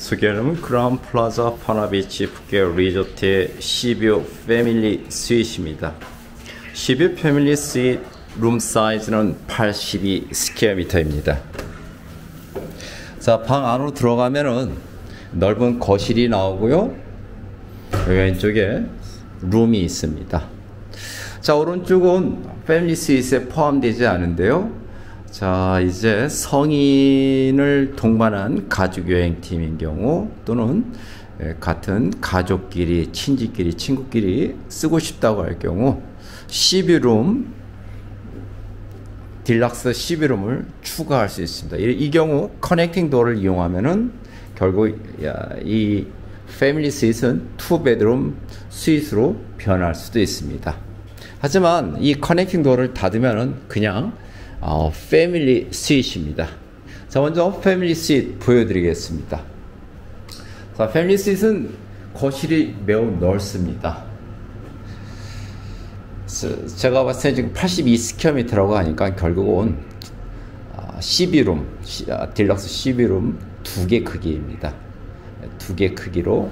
소개하는 그라운 플라자 파나비치 푸켓 리조트의 시뷰 패밀리 스윗입니다. 시뷰 패밀리 스윗 룸 사이즈는 82 스퀘어미터입니다. 자, 방 안으로 들어가면은 넓은 거실이 나오고요. 왼쪽에 룸이 있습니다. 자, 오른쪽은 패밀리 스윗에 포함되지 않은데요. 자, 이제 성인을 동반한 가족여행팀인 경우 또는 같은 가족끼리, 친지끼리, 친구끼리 쓰고 싶다고 할 경우 시뷰룸, 딜락스 시뷰룸을 추가할 수 있습니다. 이 경우 커넥팅 도어를 이용하면은 결국 이 패밀리 스윗은 2베드룸 스윗으로 변할 수도 있습니다. 하지만 이 커넥팅 도어를 닫으면은 그냥 패밀리 스윗입니다. 자, 먼저 패밀리 스윗 보여드리겠습니다. 자, 패밀리 스윗은 거실이 매우 넓습니다. 제가 봤을 때 지금 82 스퀘어미터라고 하니까 결국은 시비룸, 딜럭스 시비룸 2개 크기입니다. 2개 크기로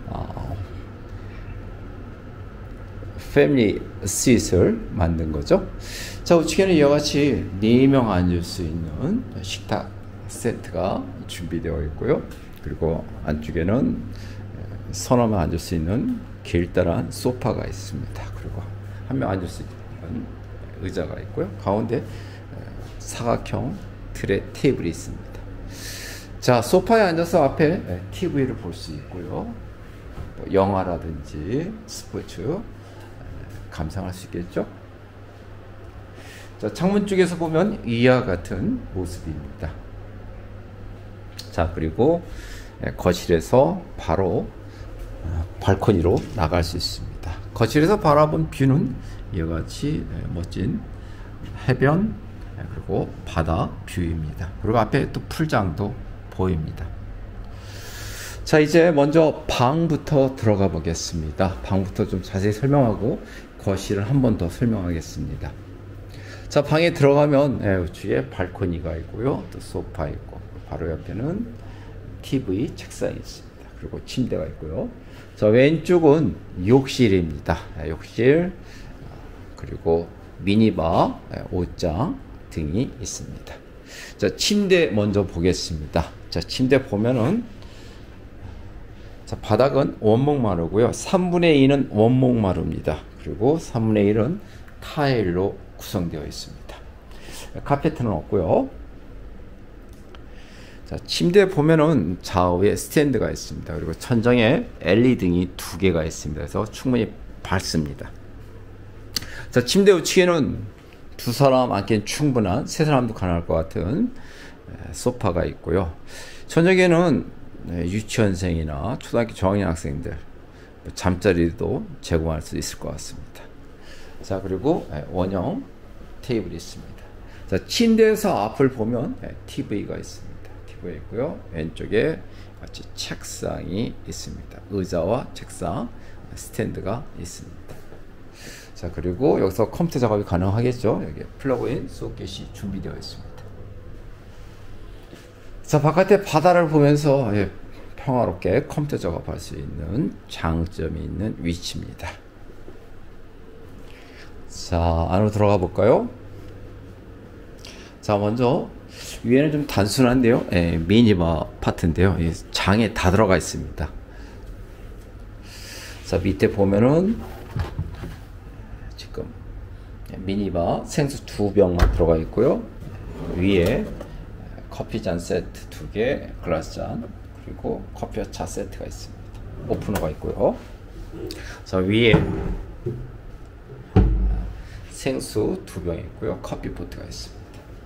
패밀리 스윗을 만든 거죠. 자, 우측에는 이와 같이 4명 앉을 수 있는 식탁 세트가 준비되어 있고요. 그리고 안쪽에는 서너 명 앉을 수 있는 길다란 소파가 있습니다. 그리고 한 명 앉을 수 있는 의자가 있고요. 가운데 사각형 트레 테이블이 있습니다. 자, 소파에 앉아서 앞에 TV를 볼 수 있고요. 영화라든지 스포츠 감상할 수 있겠죠. 자, 창문 쪽에서 보면 이와 같은 모습입니다. 자, 그리고 거실에서 바로 발코니로 나갈 수 있습니다. 거실에서 바라본 뷰는 이와 같이 멋진 해변 그리고 바다 뷰입니다. 그리고 앞에 또 풀장도 보입니다. 자, 이제 먼저 방부터 들어가 보겠습니다. 방부터 좀 자세히 설명하고 거실을 한 번 더 설명하겠습니다. 자, 방에 들어가면 우측에 발코니가 있고요. 또 소파 있고 바로 옆에는 TV 책상이 있습니다. 그리고 침대가 있고요. 자, 왼쪽은 욕실입니다. 욕실 그리고 미니바, 옷장 등이 있습니다. 자, 침대 먼저 보겠습니다. 자, 침대 보면은 자, 바닥은 원목마루고요. 3분의 2는 원목마루입니다. 그리고 3분의 1은 타일로 구성되어 있습니다. 카페트는 없고요. 자, 침대 보면은 좌우에 스탠드가 있습니다. 그리고 천장에 LED 등이 2개가 있습니다. 그래서 충분히 밝습니다. 자, 침대 우측에는 2사람 앉기엔 충분한 3사람도 가능할 것 같은 소파가 있고요. 저녁에는 유치원생이나 초등학교 저학년 학생들 잠자리도 제공할 수 있을 것 같습니다. 자, 그리고 원형 테이블이 있습니다. 자, 침대에서 앞을 보면 TV가 있습니다. TV가 있고요. 왼쪽에 같이 책상이 있습니다. 의자와 책상, 스탠드가 있습니다. 자, 그리고 여기서 컴퓨터 작업이 가능하겠죠. 여기 플러그인 소켓이 준비되어 있습니다. 자, 바깥에 바다를 보면서 평화롭게 컴퓨터 작업할 수 있는 장점이 있는 위치입니다. 자, 안으로 들어가 볼까요? 자, 먼저 위에는 좀 단순한데요. 미니바 파트인데요. 장에 다 들어가 있습니다. 자, 밑에 보면은 지금 미니바 생수 2병만 들어가 있고요. 위에 커피잔 세트 2개, 글라스잔, 그리고 커피와 세트가 있습니다. 오프너가 있고요. 자, 위에 생수 2병 있고요. 커피포트가 있습니다.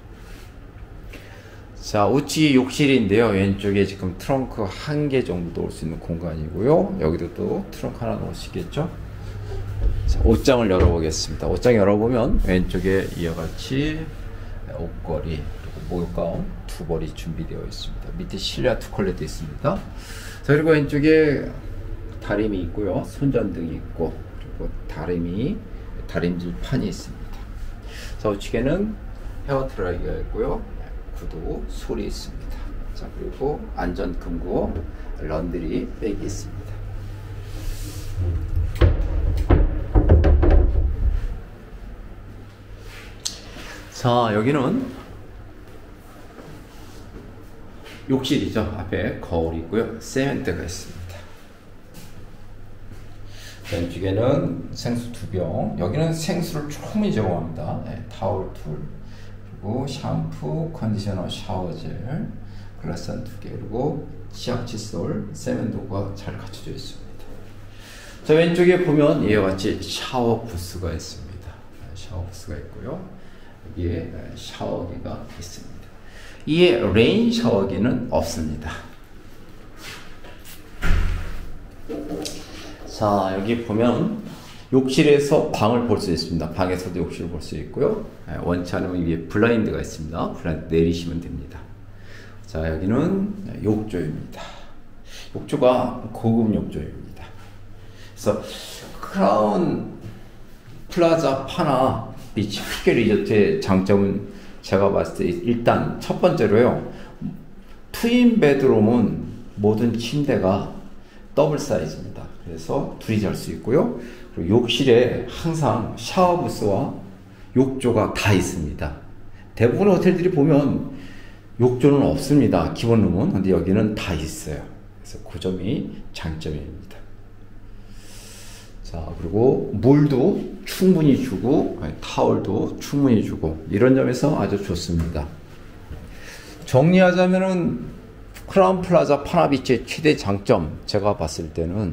자, 우측이 욕실인데요. 왼쪽에 지금 트렁크 1개 정도 놓을 수 있는 공간이고요. 여기도 또 트렁크 하나 놓으시겠죠. 자, 옷장을 열어보겠습니다. 옷장 열어보면 왼쪽에 이와 같이 옷걸이 그리고 목욕가운 2벌이 준비되어 있습니다. 밑에 실내화 2컬레도 있습니다. 자, 그리고 왼쪽에 다림이 있고요. 손전등이 있고 그리고 다림질 판이 있습니다. 자, 우측에는 헤어 드라이기가 있고요. 구두 솔이 있습니다. 자, 그리고 안전금고 런드리 백이 있습니다. 자, 여기는 욕실이죠. 앞에 거울이 있고요. 세면대가 있습니다. 왼쪽에는 생수 2병, 여기는 생수를 충분히 제공합니다. 네, 타월 툴, 그리고 샴푸, 컨디셔너, 샤워젤, 글라스한 2개, 그리고 치약 칫솔, 세면도구가 잘 갖춰져 있습니다. 자, 왼쪽에 보면 이와 같이 샤워 부스가 있습니다. 샤워 부스가 있고요. 여기에 샤워기가 있습니다. 이에 레인 샤워기는 없습니다. 자, 여기 보면 욕실에서 방을 볼 수 있습니다. 방에서도 욕실을 볼 수 있고요. 원치 않으면 위에 블라인드가 있습니다. 블라인드 내리시면 됩니다. 자, 여기는 욕조입니다. 욕조가 고급 욕조입니다. 그래서 크라운 플라자 파나 비치 푸켓 리조트의 장점은 제가 봤을 때 일단 첫 번째로요. 트윈 베드룸은 모든 침대가 더블 사이즈입니다. 그래서 둘이 잘 수 있고요. 그리고 욕실에 항상 샤워 부스와 욕조가 다 있습니다. 대부분의 호텔들이 보면 욕조는 없습니다. 기본룸은. 근데 여기는 다 있어요. 그래서 그 점이 장점입니다. 자, 그리고 물도 충분히 주고 타월도 충분히 주고 이런 점에서 아주 좋습니다. 정리하자면은 크라운 플라자 파나비치의 최대 장점, 제가 봤을 때는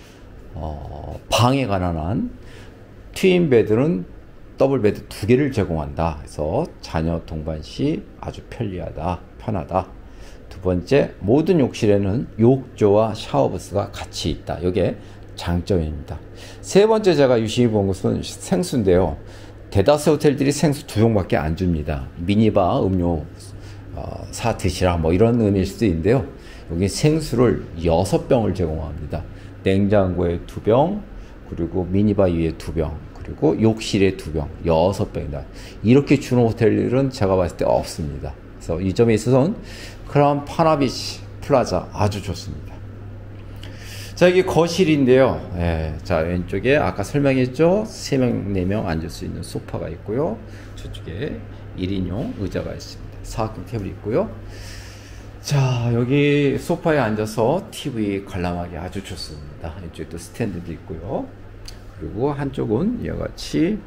방에 관한 한 트윈 베드는 더블 베드 2개를 제공한다. 그래서 자녀 동반 시 아주 편리하다, 편하다. 두 번째, 모든 욕실에는 욕조와 샤워부스가 같이 있다. 이게 장점입니다. 세 번째, 제가 유심히 본 것은 생수인데요. 대다수 호텔들이 생수 2병밖에 안 줍니다. 미니바 음료 사 드시라 뭐 이런 의미일 수도 있는데요. 여기 생수를 6병을 제공합니다. 냉장고에 2병, 그리고 미니바 위에 2병, 그리고 욕실에 2병, 6병이다. 이렇게 주는 호텔들은 제가 봤을 때 없습니다. 그래서 이 점에 있어서는 크라운 파나비치 플라자 아주 좋습니다. 자, 여기 거실인데요. 자, 왼쪽에 아까 설명했죠. 3명, 4명 앉을 수 있는 소파가 있고요. 저쪽에 1인용 의자가 있습니다. 사각형 테이블이 있고요. 자, 여기 소파에 앉아서 TV 관람하기 아주 좋습니다. 이쪽에 또 스탠드도 있고요. 그리고 한쪽은 이와 같이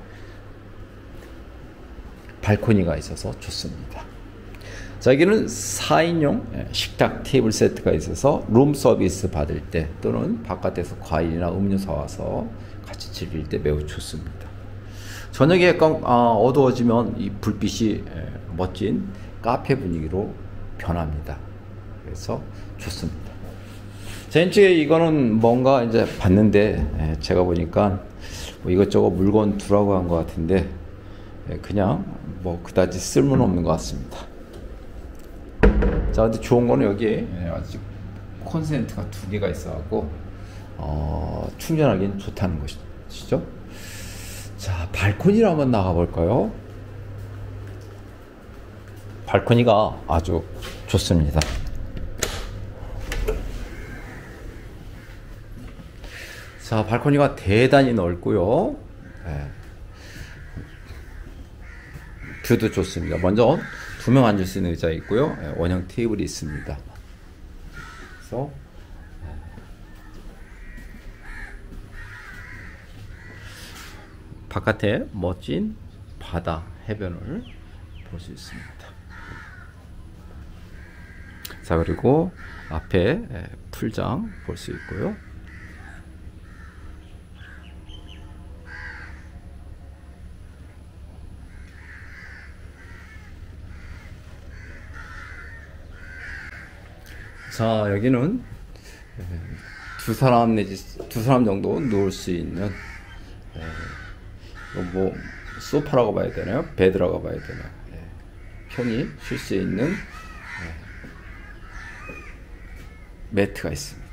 발코니가 있어서 좋습니다. 자, 여기는 4인용 식탁 테이블 세트가 있어서 룸 서비스 받을 때 또는 바깥에서 과일이나 음료 사와서 같이 즐길 때 매우 좋습니다. 저녁에 약간 어두워지면 이 불빛이 멋진 카페 분위기로 변합니다. 그래서 좋습니다. 제 왼쪽에 이거는 뭔가 이제 봤는데 제가 보니까 뭐 이것저것 물건 두라고 한 것 같은데 그냥 뭐 그다지 쓸모는 없는 것 같습니다. 자, 근데 좋은 거는 여기에 아직 콘센트가 2개가 있어갖고 충전하기는 좋다는 것이죠. 자, 발코니로 한번 나가 볼까요? 발코니가 아주 좋습니다. 자, 발코니가 대단히 넓고요. 뷰도 좋습니다. 먼저 2명 앉을 수 있는 의자 있고요. 원형 테이블이 있습니다. 그래서 바깥에 멋진 바다 해변을 볼 수 있습니다. 자, 그리고 앞에 풀장 볼 수 있고요. 자, 여기는 2사람 내지 2사람 정도 누울 수 있는 뭐 소파라고 봐야 되나요? 베드라고 봐야 되나요? 편히 쉴 수 있는 매트가 있습니다.